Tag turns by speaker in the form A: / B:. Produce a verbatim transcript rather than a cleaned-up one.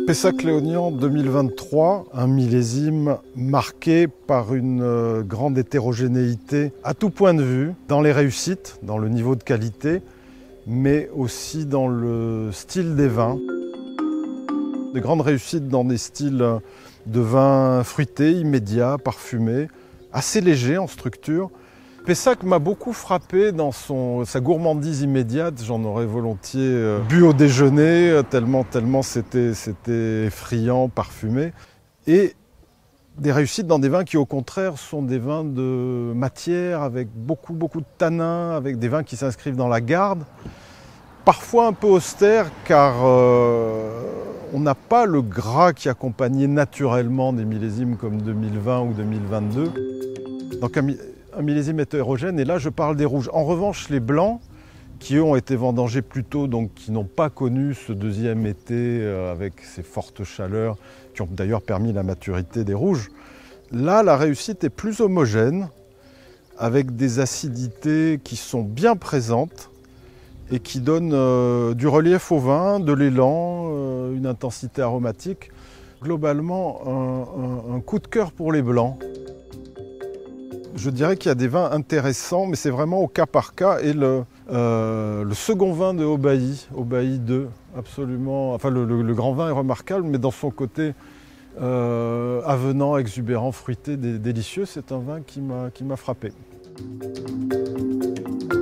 A: Pessac-Léognan deux mille vingt-trois, un millésime marqué par une euh, grande hétérogénéité à tout point de vue, dans les réussites, dans le niveau de qualité, mais aussi dans le style des vins. De grandes réussites dans des styles de vins fruités, immédiats, parfumés, assez légers en structure. Pessac m'a beaucoup frappé dans son, sa gourmandise immédiate. J'en aurais volontiers euh, bu au déjeuner, tellement, tellement c'était, c'était effrayant, parfumé. Et des réussites dans des vins qui, au contraire, sont des vins de matière, avec beaucoup, beaucoup de tanins, avec des vins qui s'inscrivent dans la garde. Parfois un peu austère, car euh, on n'a pas le gras qui accompagnait naturellement des millésimes comme deux mille vingt ou deux mille vingt-deux. Donc un, un millésime hétérogène, et là je parle des rouges. En revanche, les blancs, qui eux ont été vendangés plus tôt, donc qui n'ont pas connu ce deuxième été euh, avec ces fortes chaleurs, qui ont d'ailleurs permis la maturité des rouges, là la réussite est plus homogène, avec des acidités qui sont bien présentes, et qui donne euh, du relief au vin, de l'élan, euh, une intensité aromatique. Globalement, un, un, un coup de cœur pour les blancs. Je dirais qu'il y a des vins intéressants, mais c'est vraiment au cas par cas. Et le, euh, le second vin de Aubailly, Aubailly deux, absolument. Enfin, le, le, le grand vin est remarquable, mais dans son côté euh, avenant, exubérant, fruité, dé, délicieux, c'est un vin qui m'a, qui m'a frappé.